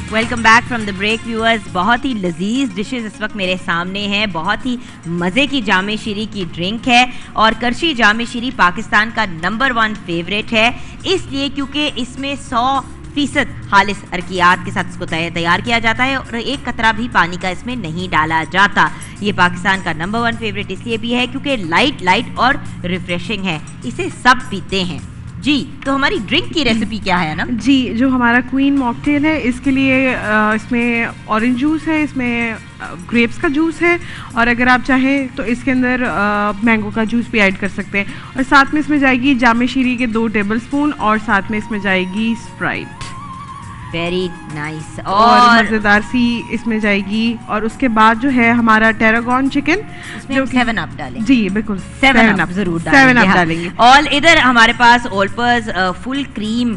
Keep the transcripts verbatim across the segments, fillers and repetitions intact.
Welcome back from the break viewers. بہت ہی لذیذ ڈشز اس وقت میرے سامنے ہیں. بہت ہی مزے کی جامع شیری کی ڈرنک ہے اور کرشی جامع شیری پاکستان کا نمبر ون فیوریٹ ہے, اس لیے کیونکہ اس میں سو فیصد خالص ارکیات کے ساتھ اس کو تیار کیا جاتا ہے اور ایک قطرہ بھی پانی کا اس میں نہیں ڈالا جاتا. یہ پاکستان کا نمبر ون فیوریٹ اس لیے بھی ہے کیونکہ لائٹ لائٹ اور ریفریشنگ ہے, اسے سب پیتے ہیں. جی تو ہماری ڈرنک کی ریسیپی کیا ہے نا؟ جی جو ہمارا کوئین ماکٹیل ہے اس کے لیے اس میں اورنج جوس ہے, اس میں گریپس کا جوس ہے اور اگر آپ چاہیں تو اس کے اندر مینگو کا جوس بھی ایڈ کر سکتے ہیں, اور ساتھ میں اس میں جائے گی جامع شیری کے دو ٹیبل اسپون اور ساتھ میں اس میں جائے گی اسپرائٹ. Very nice. اور مزیدار سی اس میں جائے گی. اور اس کے بعد جو ہے ہمارا ٹیراگون چکن جو سیون اپ ڈالیں. جی بالکل سیون اپ ضرور سیون اپ ڈالیں گے. اور ادھر ہمارے پاس اولپرز فل کریم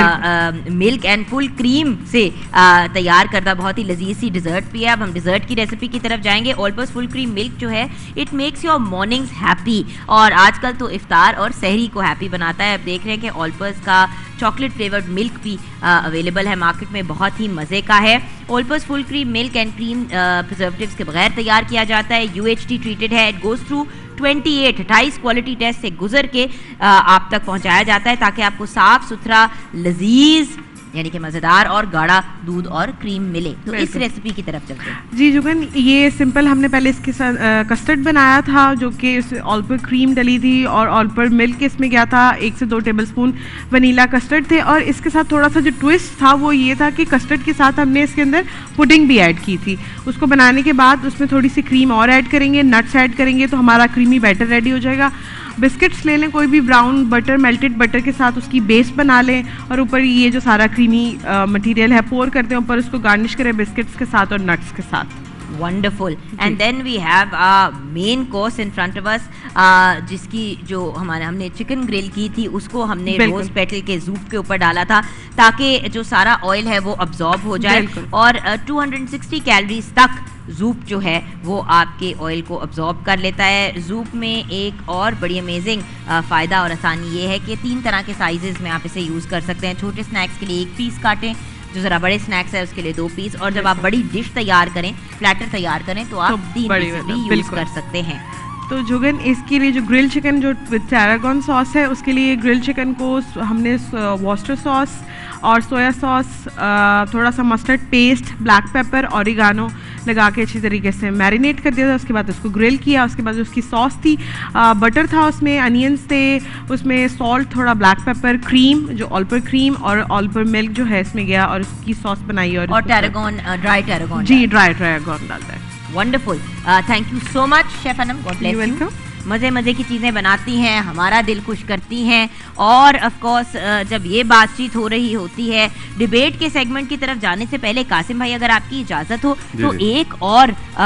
ملک اینڈ فل کریم سے تیار کردہ بہت ہی لذیذ سی ڈیزرٹ بھی ہے. اب ہم ڈیزرٹ کی ریسیپی کی طرف جائیں گے. اولپرز فل کریم ملک جو ہے it makes your mornings happy, اور آج کل تو افطار اور سحری کو ہیپی بناتا ہے. اب دیکھ رہے ہیں کہ اولپرز کا چاکلیٹ فلیورڈ ملک بھی اویلیبل ہے مارکیٹ میں, بہت ہی مزے کا ہے. اولپرز فل کریم ملک اینڈ کریم پرزرویٹیوز کے بغیر تیار کیا جاتا ہے. یو ایچ ٹی ٹریٹڈ ہے. It goes through twenty eight اٹھائیس کوالٹی ٹیسٹ سے گزر کے آپ تک پہنچایا جاتا ہے تاکہ آپ کو صاف ستھرا لذیذ یعنی کہ مزیدار اور گاڑھا دودھ اور کریم ملے. تو اس ریسیپی کی طرف چلتے ہیں. جی جوگن یہ سمپل ہم نے پہلے اس کے ساتھ کسٹرڈ بنایا تھا جو کہ اس آل پر کریم ڈلی تھی اور آل پر ملک اس میں گیا تھا. ایک سے دو ٹیبل اسپون ونیلا کسٹرڈ تھے, اور اس کے ساتھ تھوڑا سا جو ٹوسٹ تھا وہ یہ تھا کہ کسٹرڈ کے ساتھ ہم نے اس کے اندر پڈنگ بھی ایڈ کی تھی. اس کو بنانے کے بعد اس میں تھوڑی سی کریم اور ایڈ کریں گے, نٹس ایڈ کریں گے تو ہمارا کریمی بیٹر ریڈی ہو جائے گا. بسکٹس لے لیں کوئی بھی براؤن بٹر میلٹڈ بٹر کے ساتھ اس کی بیس بنا لیں اور اوپر یہ جو سارا کریمی مٹیریل ہے پور کرتے ہیں اوپر, اس کو گارنش کریں بسکٹس کے ساتھ اور نٹس کے ساتھ. Wonderful. And then we have main course in front of us, جس کی جو ہمارے ہم نے چکن گرل کی تھی اس کو ہم نے روز پیٹل کے زوپ کے اوپر ڈالا تھا تاکہ جو سارا آئل ہے وہ ابزارب ہو جائے, اور ٹو ہنڈریڈ سکسٹی کیلریز تک زوپ جو ہے وہ آپ کے آئل کو ابزارب کر لیتا ہے. زوپ میں ایک اور بڑی امیزنگ فائدہ اور آسانی یہ ہے کہ تین طرح کے سائزز میں آپ اسے یوز کر سکتے ہیں. چھوٹے اسنیکس کے لیے ایک پیس کاٹیں, جو ذرا بڑے اسنیکس ہے اس کے لیے دو پیس, اور جب آپ بڑی ڈش تیار کریں پلیٹر تیار کریں تو آپ تین پیس بھی یوز کر سکتے ہیں. تو جوگن اس کے لیے جو گرل چکن جو ٹیراگون ساس ہے اس کے لیے گرل چکن کو ہم نے واسٹر ساس اور سویا ساس, تھوڑا سا mustard paste, black pepper, oregano لگا کے اچھی طریقے سے میرینیٹ کر دیا تھا. اس کے بعد اس کو گرل کیا. اس کے بعد اس کی ساس تھی, بٹر تھا, اس میں انینس تھے, اس میں سالٹ, تھوڑا بلیک پیپر, کریم جو آل پر کریم اور آل پر ملک جو ہے اس میں گیا اور اس کی ساس بنائی. اور ٹیراگون ڈرائی ٹیراگون جی ڈرائی ٹیراگون ڈالتا ہے. Wonderful. Thank you so much chef Anum, God bless you. مزے مزے کی چیزیں بناتی ہیں, ہمارا دل خوش کرتی ہیں, اور آف کورس جب یہ بات چیت ہو رہی ہوتی ہے ڈیبیٹ کے سیگمنٹ کی طرف جانے سے پہلے قاسم بھائی اگر آپ کی اجازت ہو تو ایک اور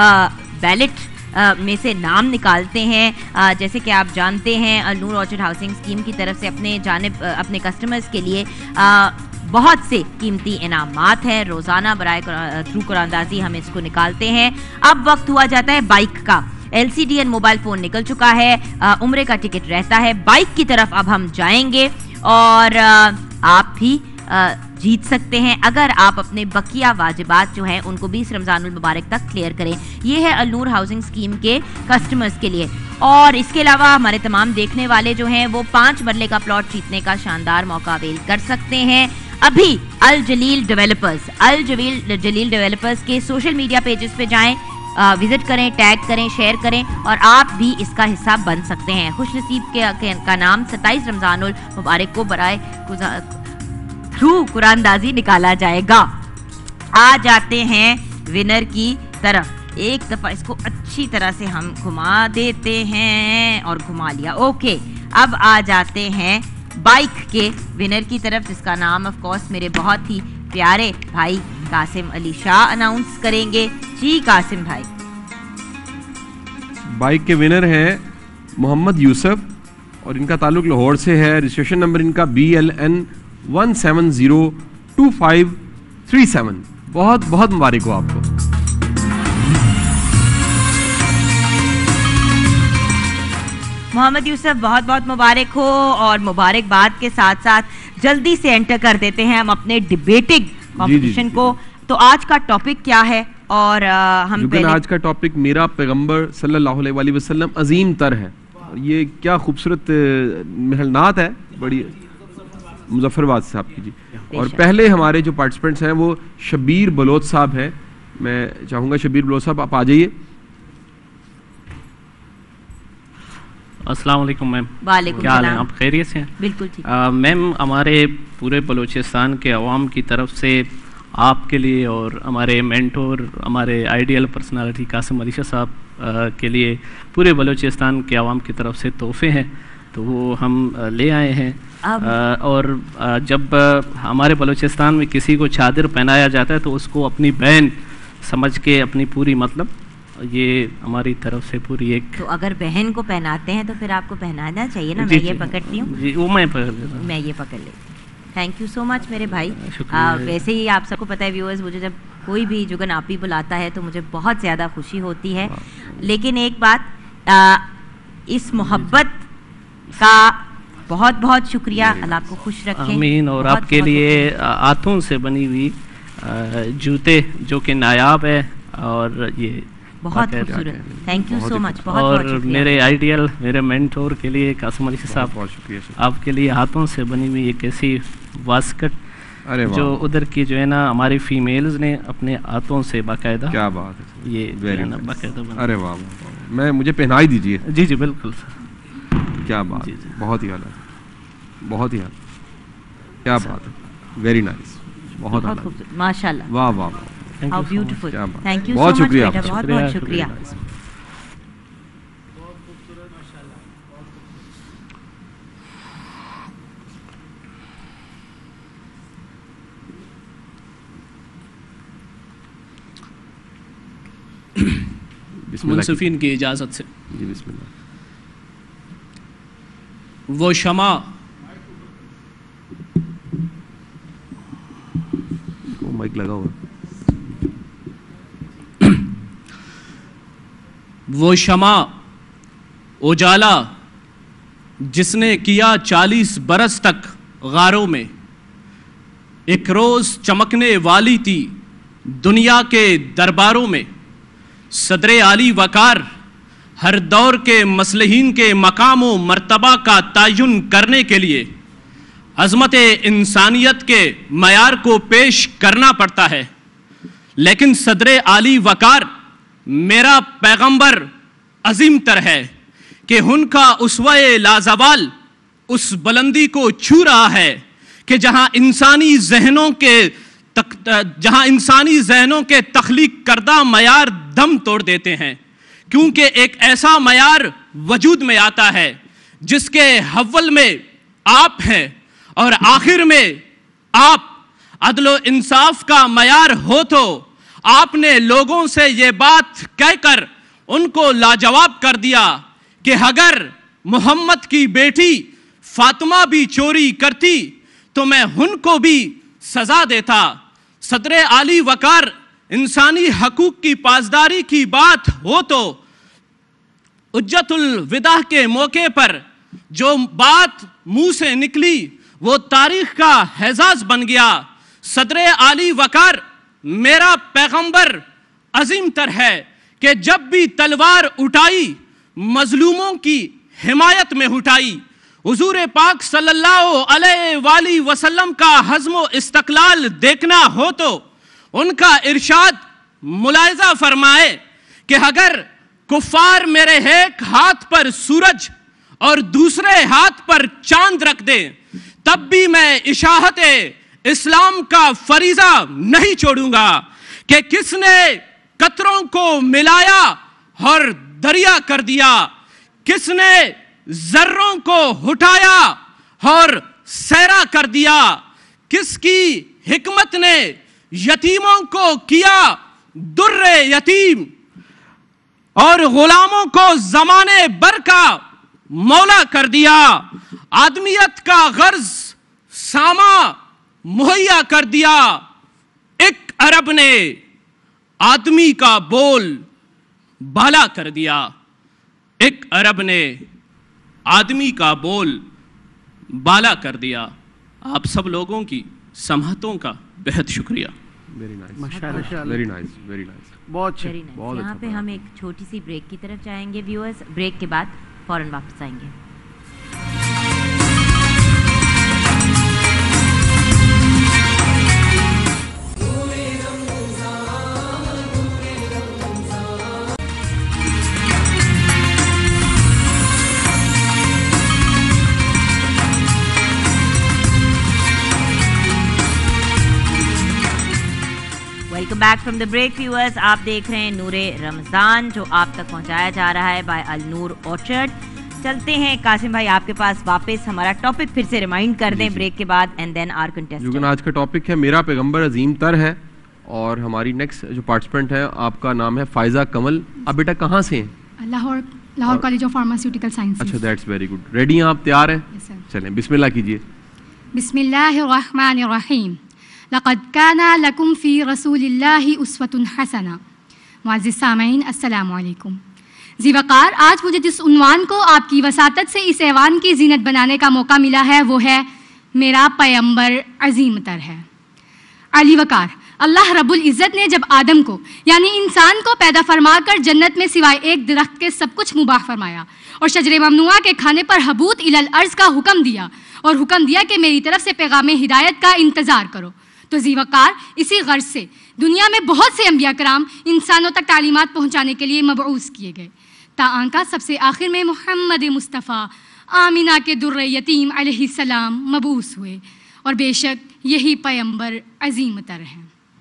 بیلٹ میں سے نام نکالتے ہیں. جیسے کہ آپ جانتے ہیں النور آرچرڈ ہاؤسنگ اسکیم کی طرف سے اپنے جانب اپنے کسٹمرز کے لیے بہت سے قیمتی انعامات ہیں روزانہ برائے تھرو قراندازی ہم اس کو نکالتے ہیں. اب وقت ہوا جاتا ہے بائک کا. L C D and mobile phone نکل چکا ہے, عمرے کا ٹکٹ رہتا ہے. بائک کی طرف اب ہم جائیں گے اور آپ بھی جیت سکتے ہیں اگر آپ اپنے بقیہ واجبات جو ہیں ان کو بیس رمضان المبارک تک کلیئر کریں. یہ ہے النور ہاؤسنگ اسکیم کے کسٹمرز کے لیے. اور اس کے علاوہ ہمارے تمام دیکھنے والے جو ہیں وہ پانچ مرلے کا پلاٹ جیتنے کا شاندار موقع اویل کر سکتے ہیں. ابھی الجلیل ڈیولپرز الجلیل جلیل ڈیولپرز کے سوشل میڈیا پیجز پہ جائیں, وزٹ کریں, ٹیگ کریں, شیئر کریں, اور آپ بھی اس کا حصہ بن سکتے ہیں. خوش نصیب کے کا نام ستائیس رمضان المبارک کو برائے تھرو قرآن دازی نکالا جائے گا. آ جاتے ہیں ونر کی طرف. ایک دفعہ اس کو اچھی طرح سے ہم گھما دیتے ہیں اور گھما لیا. اوکے, اب آ جاتے ہیں بائک کے ونر کی طرف جس کا نام آف کورس میرے بہت ہی پیارے بھائی قاسم علی شاہ اناؤنس کریں گے. جی قاسم بھائی. بائک کے ونر ہیں محمد یوسف اور ان کا تعلق لاہور سے ہے. رجسٹریشن نمبر ان کا B L N one seven zero two five three seven. بہت بہت مبارک ہو آپ کو. محمد یوسف بہت بہت مبارک ہو, اور مبارکباد کے ساتھ ساتھ جلدی سے انٹر کر دیتے ہیں ہم اپنے ڈیبیٹنگ کمپٹیشن کو. تو آج کا ٹاپک کیا ہے؟ اور ہم پہلے آج کا ٹاپک میرا پیغمبر صلی اللہ علیہ وآلہ وسلم عظیم تر ہے. یہ کیا خوبصورت محل نعت ہے, بڑی مظفرآباد صاحب کی جی. اور پہلے ہمارے جو پارٹیسپینٹس ہیں وہ شبیر بلوچ صاحب ہیں. میں چاہوں گا شبیر بلوچ صاحب آپ آ جائیے. السلام علیکم میم. وعلیکم کیا حال ہے, السلام. آپ خیریت سے ہیں؟ بالکل ٹھیک. میم ہمارے پورے بلوچستان کے عوام کی طرف سے آپ کے لیے اور ہمارے مینٹور ہمارے آئیڈیل پرسنالٹی قاسم علی شاہ صاحب کے لیے پورے بلوچستان کے عوام کی طرف سے تحفے ہیں, تو وہ ہم لے آئے ہیں. اور جب ہمارے بلوچستان میں کسی کو چادر پہنایا جاتا ہے تو اس کو اپنی بہن سمجھ کے اپنی پوری مطلب یہ ہماری طرف سے پوری ایک. تو اگر بہن کو پہناتے ہیں تو پھر آپ کو پہنانا چاہیے نا. جی میں یہ پکڑتی ہوں. جی وہ میں پکڑ لیتا ہوں. میں یہ پکڑ لیتی ہوں. تھینک یو سو مچ میرے بھائی. ویسے ہی آپ سب کو پتہ ہے ویورز, مجھے جب کوئی بھی جگن آپی بلاتا ہے تو مجھے بہت زیادہ خوشی ہوتی ہے. لیکن ایک بات, اس محبت کا بہت بہت شکریہ. اللہ آپ کو خوش رکھے. آمین. اور آپ کے لیے ہاتھوں سے بنی ہوئی جوتے جو کہ نایاب ہے, اور یہ بہت خوبصورت. Thank you so much. بہت اور بہت شکریہ. میرے آئیڈیل میرے مینٹور کے لیے قاسم علی صاحب, بہت شکریہ. آپ کے لیے ہاتھوں سے بنی ہوئی ایک ایسی واسکٹ جو ادھر کی جو ہے نا ہماری فیمیلز نے اپنے ہاتھوں سے باقاعدہ. کیا بات ہے, یہ باقاعدہ. ارے واہ, میں مجھے پہنا ہی دیجیے. جی جی بالکل. کیا بات, بہت ہی اعلیٰ, بہت ہی اعلیٰ. کیا بات ہے, ویری نائس. بہت خوبصورت ماشاء اللہ. واہ واہ واہ, ہاؤ بیوٹیفل. تھینک یو بہت سو مچ شکریہ. بیٹا, بہت بہت شکریہ. منصفین کی اجازت سے. جی بسم اللہ. وہ شمع مائک لگا ہوا. وہ شمع اجالا جس نے کیا چالیس برس تک غاروں میں, ایک روز چمکنے والی تھی دنیا کے درباروں میں. صدر عالی وقار ہر دور کے مصلحین کے مقام و مرتبہ کا تعین کرنے کے لیے عظمت انسانیت کے معیار کو پیش کرنا پڑتا ہے. لیکن صدر عالی وقار میرا پیغمبر عظیم تر ہے کہ ان کا اسوہ لازوال اس بلندی کو چھو رہا ہے کہ جہاں انسانی ذہنوں کے جہاں انسانی ذہنوں کے تخلیق کردہ معیار دم توڑ دیتے ہیں. کیونکہ ایک ایسا معیار وجود میں آتا ہے جس کے اول میں آپ ہیں اور آخر میں آپ. عدل و انصاف کا معیار ہو تو آپ نے لوگوں سے یہ بات کہہ کر ان کو لاجواب کر دیا کہ اگر محمد کی بیٹی فاطمہ بھی چوری کرتی تو میں ان کو بھی سزا دیتا. صدر عالی وقار انسانی حقوق کی پاسداری کی بات ہو تو حجت الوداع کے موقع پر جو بات منہ سے نکلی وہ تاریخ کا اعزاز بن گیا. صدر عالی وقار میرا پیغمبر عظیم تر ہے کہ جب بھی تلوار اٹھائی مظلوموں کی حمایت میں اٹھائی. حضور پاک صلی اللہ علیہ وآلہ وسلم کا حزم و استقلال دیکھنا ہو تو ان کا ارشاد ملاحظہ فرمائے کہ اگر کفار میرے ایک ہاتھ پر سورج اور دوسرے ہاتھ پر چاند رکھ دیں تب بھی میں اشاعت اسلام کا فریضہ نہیں چھوڑوں گا کہ کس نے قطروں کو ملایا اور دریا کر دیا, کس نے ذروں کو اٹھایا اور سیرا کر دیا, کس کی حکمت نے یتیموں کو کیا در یتیم اور غلاموں کو زمانے بھر کا مولا کر دیا. آدمیت کا غرض ساما مہیا کر دیا. ایک عرب نے آدمی کا بول بالا کر دیا. ایک عرب نے آدمی کا بول بالا کر دیا. آپ سب لوگوں کی سماعتوں کا بہت شکریہ. Very nice. माशाल्लाह। Very nice, very nice. बहुत अच्छे। Very nice. बहुत यहाँ अच्छा पे पढ़ा। हम एक छोटी सी ब्रेक की तरफ जाएंगे व्यूअर्स, ब्रेक के बाद फौरन वापस आएंगे। Welcome back from the break viewers, आप देख रहे हैं नूरे रमज़ान जो आप तक पहुंचाया जा रहा है बाय अल नूर ऑर्चर्ड। चलते हैं कासिम भाई आपके पास वापस, हमारा टॉपिक फिर से रिमाइंड कर दें ब्रेक के बाद एंड देन आवर कंटेस्टेंट। जुगन आज का टॉपिक है मेरा पैगंबर अजीम तर है, और हमारी नेक्स्ट जो पार्टिसिपेंट है आपका नाम है फायजा कमल। आप बेटा कहाँ से हैं? Lahore Lahore college of pharmaceutical science. अच्छा, दैट्स वेरी गुड। रेडी हैं आप, तैयार हैं? Yes, sir. चलें, बिस्मिल्लाह कीजिए। बिस्मिल्लाहिर्रहमानिर्रहीम। लक़द काना लकुम फ़ी रसूलिल्लाहि उस्वतुन हसना। मुअज़्ज़िज़ सामईन, अस्सलामु अलैकुम। जी वक़ार, आज मुझे जिस उन्वान को आपकी वसातत से इस ऐवान की जीनत बनाने का मौका मिला है वो है मेरा पैगंबर अजीम तर है। अली वक़ार, अल्लाह रब्बुल इज़्ज़त ने जब आदम को यानी इंसान को पैदा फरमाकर जन्नत में सिवाय एक दरख्त के सब कुछ मुबाह फरमाया और शजरे ममनुआ के खाने पर हबूत इलल अर्ज़ का हुक्म दिया और हुक्म दिया कि मेरी तरफ से पैगाम हिदायत का इंतज़ार करो, तो जी वक़ार इसी गर्ज से दुनिया में बहुत से अंबिया कराम इंसानों तक तालीमात पहुँचाने के लिए मबऊस किए गए। ताआंका सबसे आखिर में मुहम्मद मुस्तफ़ा आमिना के दुर्रे यतीम अलैहिस्सलाम मबऊस हुए और बेशक यही पैगंबर अजीम तर हैं।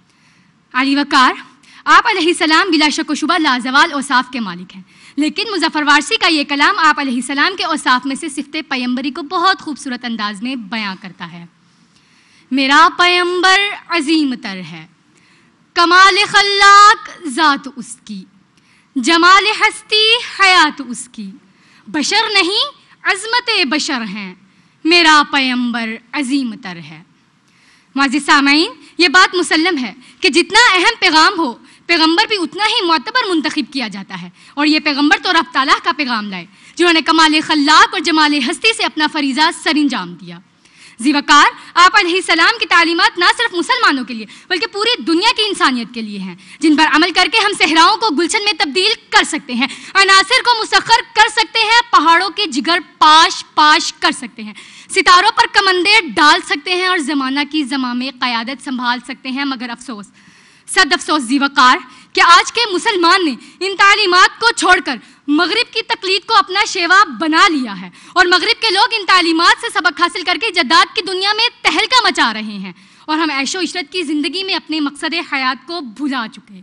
अली वक़ार, आप अलैहिस्सलाम बिला शक व शुबा लाजवाल औसाफ के मालिक हैं, लेकिन मुज़फ़्फ़र वारसी का ये कलाम आप अलैहिस्सलाम के औसाफ में से सिफ़ते पैगंबरी को बहुत खूबसूरत अंदाज में बयां करता है। मेरा पैगंबर अजीम तर है, कमाल खल्लाक ज़ात उसकी, जमाल हस्ती हयात उसकी, बशर नहीं अज़मत बशर हैं, मेरा पैगंबर अजीम तर है। मुअज़्ज़िज़ सामईन, ये बात मुसल्लम है कि जितना अहम पैगाम हो पैगंबर भी उतना ही मुअतबर मुंतखब किया जाता है, और ये पैगंबर तो रब ताला का पैगाम लाए जिन्होंने कमाल खल्लाक और जमाल हस्ती से अपना फरीज़ा सरंजाम दिया। जी वक़ार, आप अलैहिस्सलाम की तालीमात ना सिर्फ मुसलमानों के लिए बल्कि पूरी दुनिया की इंसानियत के लिए हैं, जिन पर अमल करके हम सहराओं को गुलशन में तब्दील कर सकते हैं, अनासिर को मुसख्खर कर सकते हैं, पहाड़ों के जिगर पाश पाश कर सकते हैं, सितारों पर कमंदे डाल सकते हैं और ज़माना की ज़मा में क़यादत संभाल सकते हैं। मगर अफसोस, सद अफसोस जी वक़ार, कि आज के मुसलमान ने इन तालीमात को छोड़कर मगरिब की तकलीद को अपना शेवा बना लिया है और मगरिब के लोग इन तालीमात से सबक हासिल करके जद्दाद की दुनिया में तहलका मचा रहे हैं और हम ऐशो इशरत की ज़िंदगी में अपने मकसद हयात को भुला चुके।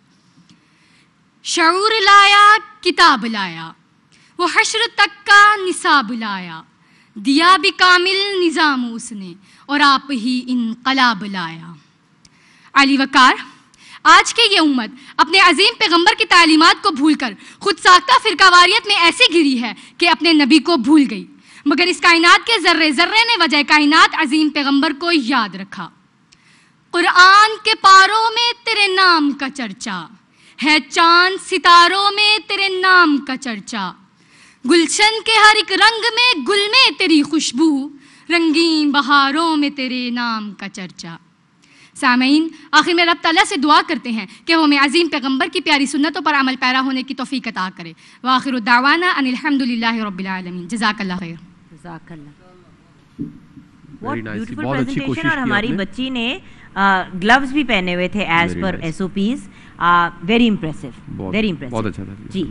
शऊर लाया, किताब लाया, वो हश्र तक का निसाब लाया, दिया भी कामिल निज़ाम उसने और आप ही इनकलाब लाया। अली वक़ार, आज की ये उम्मत अपने अजीम पैगंबर की तालीमात को भूलकर खुद साख्ता फिरकावारियत में ऐसी गिरी है कि अपने नबी को भूल गई, मगर इस कायनात के जर्रे जर्रे ने वजह कायनात अजीम पैगंबर को याद रखा। कुरान के पारों में तेरे नाम का चर्चा है, चांद सितारों में तेरे नाम का चर्चा, गुलशन के हर एक रंग में गुल में तेरी खुशबू, रंगीन बहारों में तेरे नाम का चर्चा। सामईन, आखिर में रब ताला से दुआ करते हैं कि वो हमें अजीम पैगंबर की प्यारी सुन्नतों पर अमल पैरा होने की तौफीक अता करे। व आखिरु दावाना अनिल हम्दुलिल्लाहि रब्बिल आलमीन। जज़ाकल्लाह खैर। जज़ाकल्लाह। What Very nice, beautiful बहुत अच्छी presentation। कोशिश और की हमारी आपने। बच्ची ने ग्लव्स भी पहने हुए थे एज Very पर nice. S O Ps. Very impressive, बहुत- वेरी इम्प्रेसिव। बहुत अच्छा था जी।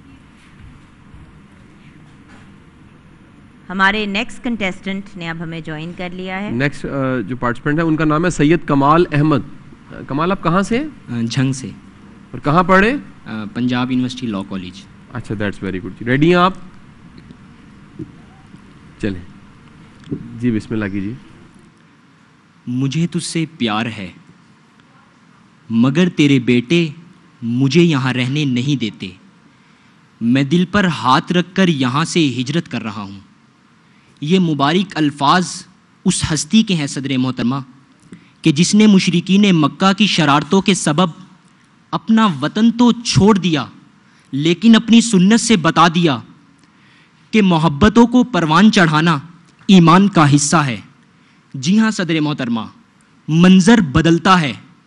हमारे नेक्स्ट कंटेस्टेंट ने अब हमें ज्वाइन कर लिया है। नेक्स्ट जो पार्टिसिपेंट है उनका नाम है सैयद कमाल अहमद। अ, कमाल, आप कहाँ से हैं झंग से, और कहाँ पढ़े? अ, पंजाब यूनिवर्सिटी लॉ कॉलेज। अच्छा, दैट्स वेरी गुड। रेडी हैं आप? चलें जी, बिस्मिल्लाह कीजिए। मुझे तुझसे प्यार है मगर तेरे बेटे मुझे यहाँ रहने नहीं देते, मैं दिल पर हाथ रखकर यहाँ से हिजरत कर रहा हूँ। ये मुबारक अल्फाज उस हस्ती के हैं सदर मोहतरमा कि जिसने मुशरिकीन मक्का की शरारतों के सबब अपना वतन तो छोड़ दिया लेकिन अपनी सुन्नत से बता दिया कि मोहब्बतों को परवान चढ़ाना ईमान का हिस्सा है। जी हाँ सदर मोहतरमा, मंज़र बदलता है,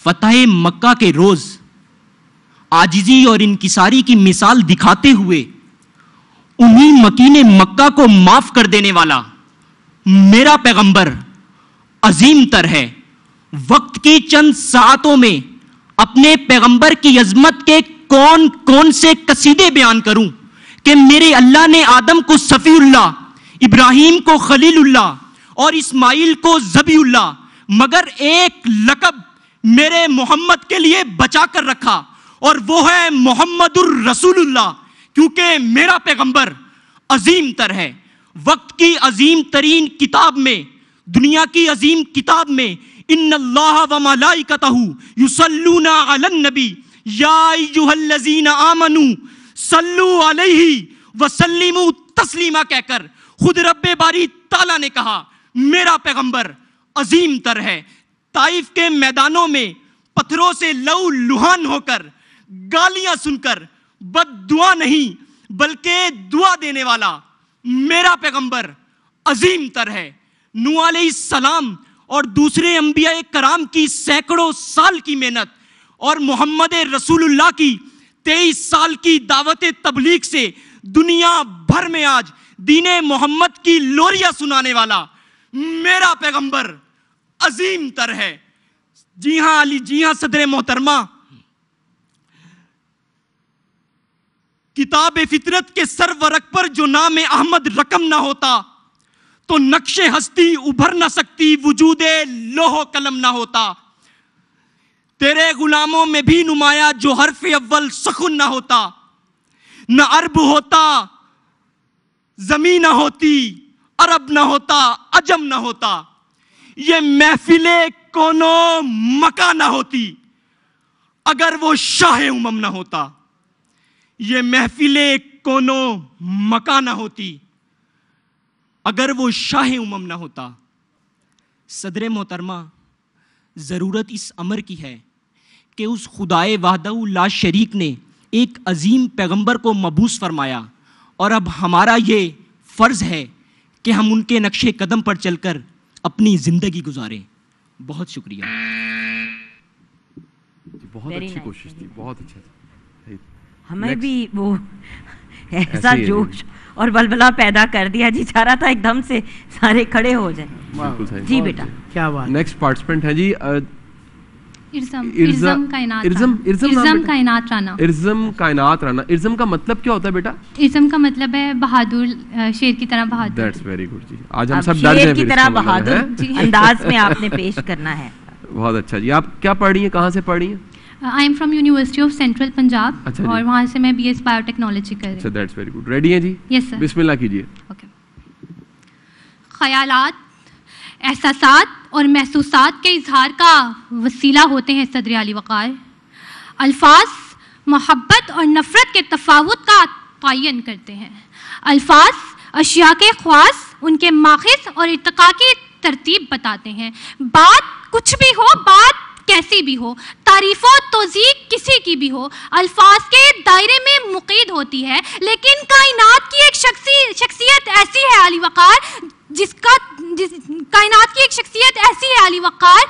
فتح مکہ کے روز عاجزی اور انکساری کی مثال دکھاتے ہوئے انہی مکین مکہ کو معاف کر دینے والا میرا پیغمبر عظیم تر ہے. وقت کی چند ساعتوں میں اپنے پیغمبر کی عظمت کے کون کون سے قصیدے بیان کروں کہ میرے اللہ نے آدم کو صفی اللہ، ابراہیم کو خلیل اللہ اور اسماعیل کو ذبیح اللہ، مگر ایک لقب میرے محمد کے لیے بچا کر رکھا اور وہ ہے محمد الرسول اللہ، کیونکہ میرا پیغمبر عظیم تر ہے. وقت کی عظیم ترین کتاب میں، دنیا کی عظیم کتاب میں، ان اللہ و ملائکتہ یصلون علی النبی یا ایھا الذین آمنوا صلوا علیہ وسلموا تسلیما کہہ کر خود رب باری تعالیٰ نے کہا میرا پیغمبر عظیم تر ہے. طائف کے میدانوں میں پتھروں سے لہو لہان ہو کر، گالیاں سن کر بد دعا نہیں بلکہ دعا دینے والا میرا پیغمبر عظیم تر ہے. نوح علیہ السلام اور دوسرے انبیاء کرام کی سینکڑوں سال کی محنت اور محمد رسول اللہ کی تیئیس سال کی دعوت تبلیغ سے دنیا بھر میں آج دین محمد کی لوریاں سنانے والا میرا پیغمبر عظیم تر ہے. جی ہاں علی، جی ہاں صدر محترمہ، کتاب فطرت کے سر ورق پر جو نام احمد رقم نہ ہوتا تو نقش ہستی ابھر نہ سکتی، وجود لوح و قلم نہ ہوتا. تیرے غلاموں میں بھی نمایاں جو حرف اول سخن نہ ہوتا، نہ عرب ہوتا زمین نہ ہوتی، عرب نہ ہوتا عجم نہ ہوتا، یہ محفل کونو مکہ نہ ہوتی اگر وہ شاہ امم نہ ہوتا. یہ محفل کونو مکہ نہ ہوتی اگر وہ شاہ امم نہ ہوتا. صدر محترمہ، ضرورت اس امر کی ہے کہ اس خدائے وحدہ لا شریک نے ایک عظیم پیغمبر کو مبعوث فرمایا، اور اب ہمارا یہ فرض ہے کہ ہم ان کے نقش قدم پر چل کر اپنی زندگی گزاریں. بہت شکریہ. بہت اچھی کوشش تھی، بہت اچھا. ہمیں بھی وہ ایسا جوش اور بلبلا پیدا کر دیا جی، چاہ رہا تھا ایک دم سے سارے کھڑے ہو جائیں. جی بیٹا کیا بات. نیکسٹ پارٹیسپینٹ ہے جی ارزم ارزم کائنات ارزم ارزم کائنات رانا. ارزم کائنات رانا. ارزم کا مطلب کیا ہوتا ہے بیٹا؟ ارزم کا مطلب ہے بہادر، شیر کی طرح بہادر. دیٹس ویری گڈ جی. آج ہم سب ڈر شیر کی طرح بہادر انداز میں آپ نے پیش کرنا ہے. بہت اچھا جی. آپ کیا پڑھ رہی ہیں، کہاں سے پڑھ رہی ہیں؟ I am from university of central Punjab, اور وہاں سے میں بی ایس بایو ٹیکنالوجی کر رہی ہوں. اچھا، دیٹس ویری گڈ. ریڈی ہیں جی؟ یس سر. بسم اللہ کیجیے. اوکے. خیالات، احساسات اور محسوسات کے اظہار کا وسیلہ ہوتے ہیں صدر علی وقار. الفاظ محبت اور نفرت کے تفاوت کا تعین کرتے ہیں. الفاظ اشیاء کے خواص، ان کے ماخذ اور ارتقاء کی ترتیب بتاتے ہیں. بات کچھ بھی ہو، بات کیسی بھی ہو، تعریف و توضیح کسی کی بھی ہو، الفاظ کے دائرے میں مقید ہوتی ہے. لیکن کائنات کی ایک شخصی شخصیت ایسی ہے علی وقار جس کا جس کائنات کی ایک شخصیت ایسی ہے علی وقار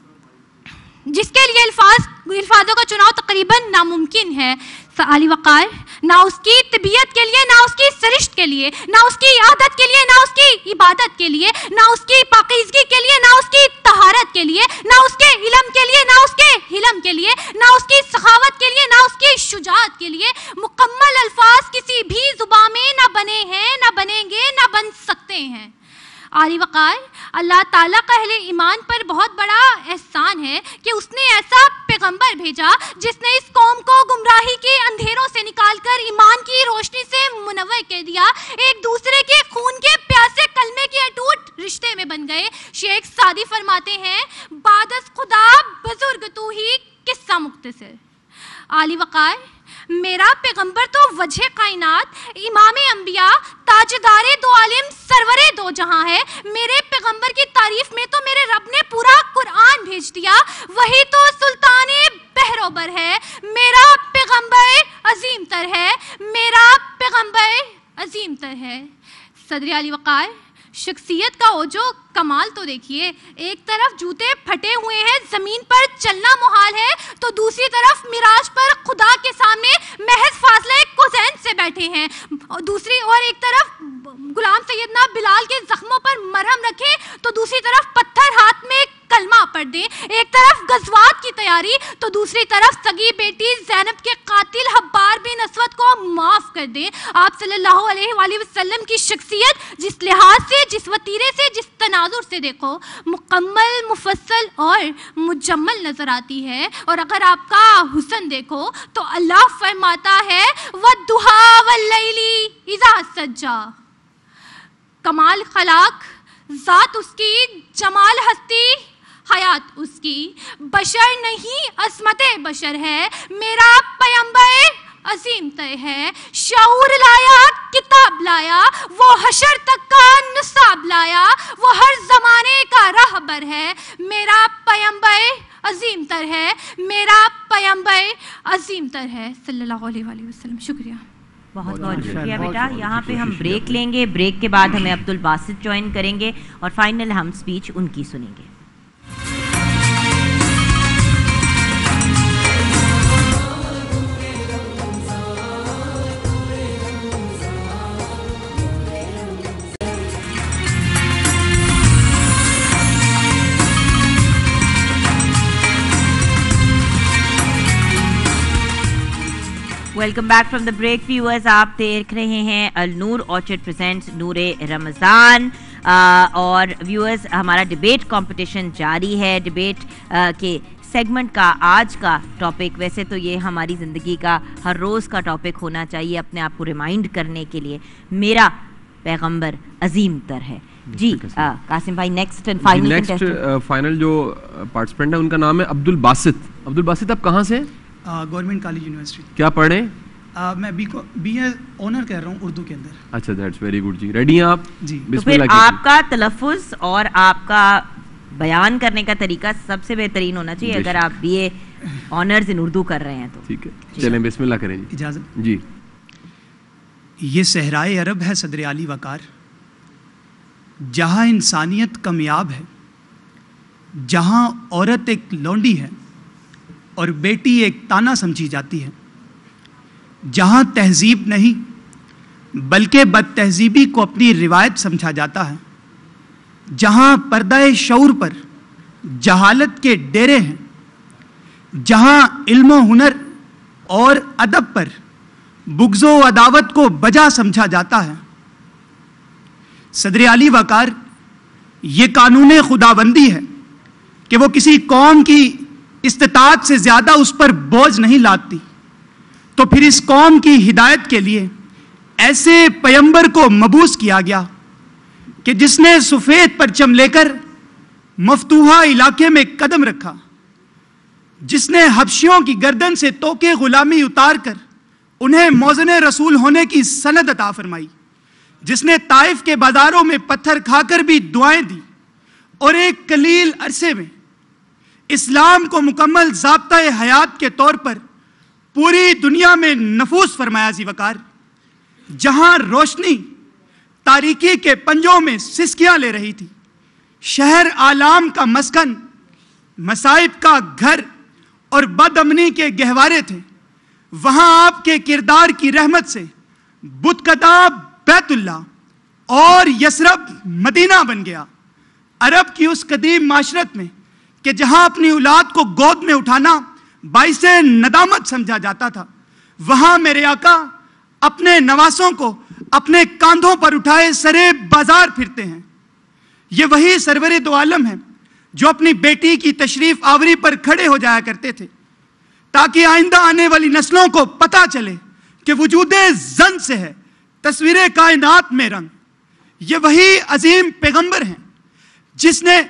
جس کے لیے الفاظ الفاظوں کا چناؤ تقریباً ناممکن ہے. علی وقار نہ اس کی طبیعت کے لیے، نہ اس کی سرشت کے لیے، نہ اس کی عادت کے لیے، نہ اس کی عبادت کے لیے، نہ اس کی پاکیزگی کے لیے، نہ اس کی طہارت کے لیے، نہ اس کے علم کے لیے، نہ اس کے حلم کے لیے، نہ اس کی سخاوت کے لیے، نہ اس کی شجاعت کے لیے مکمل الفاظ کسی بھی زبان میں نہ بنے ہیں، نہ بنیں گے، نہ بن سکتے ہیں. علی وقار، اللہ تعالیٰ کا اہل ایمان پر بہت بڑا احسان ہے کہ اس نے ایسا پیغمبر بھیجا جس نے اس قوم کو گمراہی کے اندھیروں سے نکال کر ایمان کی روشنی سے منور کر دیا. ایک دوسرے کے خون کے پیاسے کلمے کے اٹوٹ رشتے میں بن گئے. شیخ سعدی فرماتے ہیں، بعد از خدا بزرگ تو ہی قصہ مختصر. علی وقار، میرا پیغمبر تو وجہ کائنات، امام انبیاء، تاجدار دو عالم، سرور دو جہاں ہے. میرے پیغمبر کی تعریف میں تو میرے رب نے پورا قرآن بھیج دیا. وہی تو سلطان بہروبر ہے. میرا پیغمبر عظیم تر ہے، میرا پیغمبر عظیم تر ہے. صدر علی وقار، شخصیت کا ہو جو کمال تو دیکھیے، ایک طرف جوتے پھٹے ہوئے ہیں، زمین پر چلنا محال ہے، تو دوسری طرف معراج پر خدا کے سامنے محض فاصلہ کوزین سے بیٹھے ہیں، اور دوسری اور ایک طرف غلام سیدنا بلال کے زخموں پر مرہم رکھے تو دوسری طرف پتھر ہاتھ میں کلمہ پڑھ دیں، ایک طرف غزوات کی تیاری تو دوسری طرف سگی بیٹی زینب کے قاتل حبار بن اسود کو معاف کر دیں۔ آپ صلی اللہ علیہ وآلہ وسلم کی شخصیت جس لحاظ سے، جس وتیرے سے، جس تناظر سے دیکھو مکمل، مفصل اور مجمل نظر آتی ہے، اور اگر آپ کا حسن دیکھو تو اللہ فرماتا ہے وَالضُّحَىٰ وَاللَّيْلِ إِذَا سَجَّىٰ، کمال خلاق، ذات اس کی، جمال ہستی، حیات اس کی، بشر نہیں عصمت بشر ہے، میرا پیمبر عظیم تر ہے، شعور لایا، کتاب لایا، وہ حشر تک کا نصاب لایا، وہ ہر زمانے کا رہبر ہے، میرا پیمبر عظیم تر ہے، میرا پیمبر عظیم تر ہے، صلی اللہ علیہ وآلہ وسلم۔ شکریہ، بہت بہت شکریہ بیٹا۔ یہاں پہ ہم بریک لیں گے، بریک کے بعد ہمیں عبد الباسط جوائن کریں گے اور فائنل ہم سپیچ ان کی سنیں گے۔ Welcome back from the break viewers, آپ دیکھ رہے ہیں النور آرچرڈ پریزنٹس نور رمضان، اور ویورز ہمارا ڈیبیٹ کمپٹیشن جاری ہے۔ ڈیبیٹ کے سیگمنٹ کا آج کا ٹاپک، ویسے تو یہ ہماری زندگی کا ہر روز کا ٹاپک ہونا چاہیے اپنے آپ کو ریمائنڈ کرنے کے لیے، میرا پیغمبر عظیم تر ہے۔ جی قاسم بھائی، next and final next final جو پارٹیسپینٹ ہے ان کا نام ہے عبد الباسط۔ عبد الباسط آپ کہاں سے؟ Government college university. کیا پڑھ رہے ہیں؟ میں بی بی اے آنر کر رہا ہوں اردو کے اندر۔ اچھا، دیٹس ویری گڈ جی۔ ریڈی ہیں آپ؟ جی۔ تو پھر آپ کا تلفظ اور آپ کا بیان کرنے کا طریقہ سب سے بہترین ہونا چاہیے اگر آپ B A honours in Urdu کر رہے ہیں تو۔ ٹھیک ہے، چلیں بسم اللہ کریں جی۔ اجازت جی۔ یہ صحرائے عرب ہے صدر علی وقار، جہاں انسانیت کمیاب ہے، جہاں عورت ایک لونڈی ہے اور بیٹی ایک تانا سمجھی جاتی ہے، جہاں تہذیب نہیں بلکہ بد تہذیبی کو اپنی روایت سمجھا جاتا ہے، جہاں پردہ شعور پر جہالت کے ڈیرے ہیں، جہاں علم و ہنر اور ادب پر بغض و عداوت کو بجا سمجھا جاتا ہے، صدر علی وقار یہ قانون خداوندی ہے کہ وہ کسی قوم کی استطاعت سے زیادہ اس پر بوجھ نہیں لادتی، تو پھر اس قوم کی ہدایت کے لیے ایسے پیمبر کو مبعوث کیا گیا کہ جس نے سفید پرچم لے کر مفتوحہ علاقے میں قدم رکھا، جس نے حبشیوں کی گردن سے توکے غلامی اتار کر انہیں موزن رسول ہونے کی سند عطا فرمائی، جس نے طائف کے بازاروں میں پتھر کھا کر بھی دعائیں دی اور ایک قلیل عرصے میں اسلام کو مکمل ضابطۂ حیات کے طور پر پوری دنیا میں نفوذ فرمایا ذی وقار، جہاں روشنی تاریکی کے پنجوں میں سسکیاں لے رہی تھی، شہر آلام کا مسکن، مصائب کا گھر اور بد امنی کے گہوارے تھے، وہاں آپ کے کردار کی رحمت سے بت کدہ بیت اللہ اور یثرب مدینہ بن گیا۔ عرب کی اس قدیم معاشرت میں کہ جہاں اپنی اولاد کو گود میں اٹھانا باعث ندامت سمجھا جاتا تھا، وہاں میرے آقا اپنے نواسوں کو اپنے کاندھوں پر اٹھائے سرے بازار پھرتے ہیں۔ یہ وہی سرور دو عالم ہیں جو اپنی بیٹی کی تشریف آوری پر کھڑے ہو جایا کرتے تھے تاکہ آئندہ آنے والی نسلوں کو پتہ چلے کہ وجود زن سے ہے تصویر کائنات میں رنگ۔ یہ وہی عظیم پیغمبر ہیں جس نے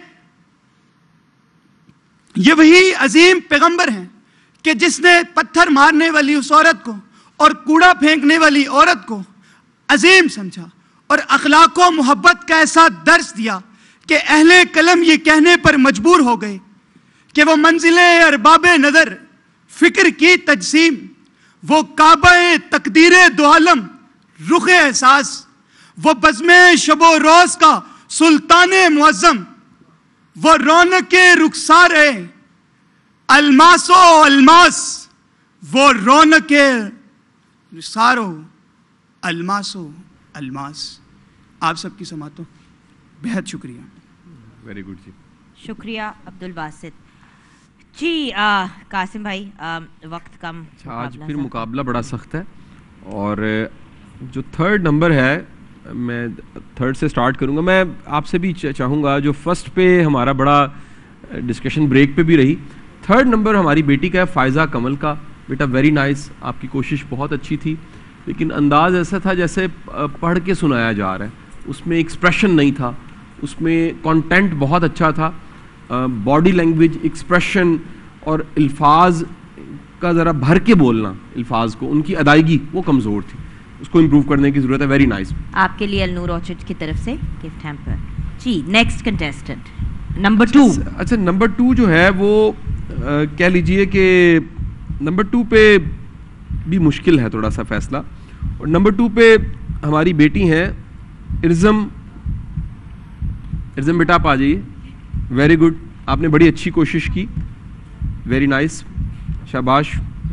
یہ وہی عظیم پیغمبر ہیں کہ جس نے پتھر مارنے والی اس عورت کو اور کوڑا پھینکنے والی عورت کو عظیم سمجھا اور اخلاق و محبت کا ایسا درس دیا کہ اہل قلم یہ کہنے پر مجبور ہو گئے کہ وہ منزل ارباب نظر فکر کی تجسیم، وہ کعبہ تقدیر دو عالم رخ احساس، وہ بزم شب و روز کا सुल्तान मुअज्जम, वो रौनके रुखसारे अलमासो अलमास, वो रौनके रुखसारो अलमासो अलमास। आप सबकी समातों बेहद शुक्रिया। वेरी गुड जी, शुक्रिया अब्दुल बासित जी। आ, कासिम भाई, आ, वक्त कम। अच्छा, आज फिर मुकाबला बड़ा सख्त है और जो थर्ड नंबर है, मैं थर्ड से स्टार्ट करूंगा। मैं आपसे भी चाहूँगा, जो फर्स्ट पे हमारा बड़ा डिस्कशन ब्रेक पे भी रही, थर्ड नंबर हमारी बेटी का है, फ़ायज़ा कमल का। बेटा वेरी नाइस, आपकी कोशिश बहुत अच्छी थी, लेकिन अंदाज़ ऐसा था जैसे पढ़ के सुनाया जा रहा है, उसमें एक्सप्रेशन नहीं था, उसमें कंटेंट बहुत अच्छा था, बॉडी लैंग्वेज, एक्सप्रेशन और अल्फाज का ज़रा भर के बोलना, अल्फाज को, उनकी अदायगी वो कमज़ोर थी, उसको इम्प्रूव करने की ज़रूरत है। Very nice. आपके लिए अलनूर ऑर्चिड की तरफ से गिफ्ट हैम्पर जी। Next contestant number two. अच्छा, नंबर टू जो है वो कह लीजिए कि नंबर टू पे भी मुश्किल है थोड़ा सा फैसला, और नंबर टू पे हमारी बेटी हैं इर्ज़म। इर्ज़म बेटा आप आ जाइए। वेरी गुड, आपने बड़ी अच्छी कोशिश की, वेरी नाइस, शाबाश।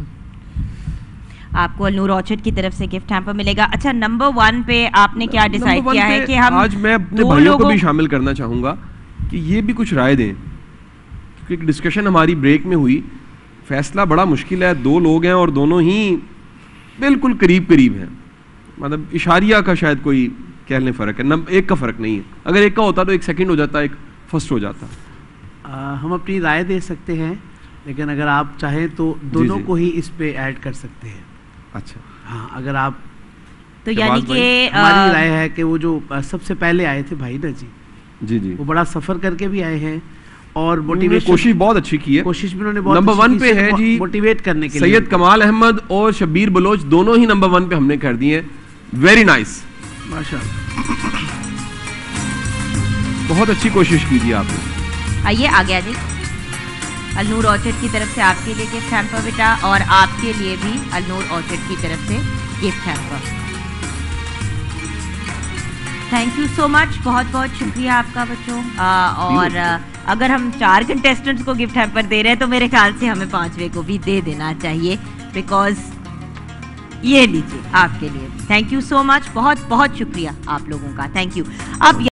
आपको अलनूर ऑर्चिड की तरफ से गिफ्ट हैम्पर मिलेगा। अच्छा, नंबर वन पे आपने क्या डिसाइड किया है कि हम आज मैं अपने भाइयों को भी शामिल करना चाहूँगा कि ये भी कुछ राय दें, क्योंकि डिस्कशन हमारी ब्रेक में हुई, फैसला बड़ा मुश्किल है, दो लोग हैं और दोनों ही बिल्कुल करीब करीब हैं, मतलब इशारिया का शायद कोई कह लें फ़र्क है, नंबर एक का फ़र्क नहीं है। अगर एक का होता तो एक सेकंड हो जाता, एक फर्स्ट हो जाता। आ, हम अपनी राय दे सकते हैं, लेकिन अगर आप चाहें तो दोनों को ही इस पे ऐड कर सकते हैं। अच्छा, हाँ, अगर आप तो यानी कि हमारी राय है कि वो जो सबसे पहले आए थे भाई ना जी जी जी वो बड़ा सफ़र करके भी आए हैं और मोटिवेशन, कोशिश बहुत अच्छी की है, कोशिश भी उन्होंने बहुत नंबर वन पे है जी मोटिवेट करने के लिए। सैयद कमाल अहमद और शब्बीर बलोच दोनों ही नंबर वन पे हमने कर दिए। वेरी नाइस, माशाअल्लाह, बहुत अच्छी कोशिश की थी आपने। आइए आ गया जी, अलनूर ऑर्चिड की तरफ से आपके लिए गिफ्ट हैम्पर बेटा, और आपके लिए भी अलनूर ऑर्चिड की तरफ से gift hamper. Thank you so much, बहुत बहुत शुक्रिया आपका बच्चों। आ, और आ, अगर हम चार कंटेस्टेंट्स को गिफ्ट हैम्पर दे रहे हैं तो मेरे ख्याल से हमें पांचवे को भी दे देना चाहिए, बिकॉज ये लीजिए आपके लिए। थैंक यू सो मच, बहुत बहुत शुक्रिया आप लोगों का, थैंक यू। अब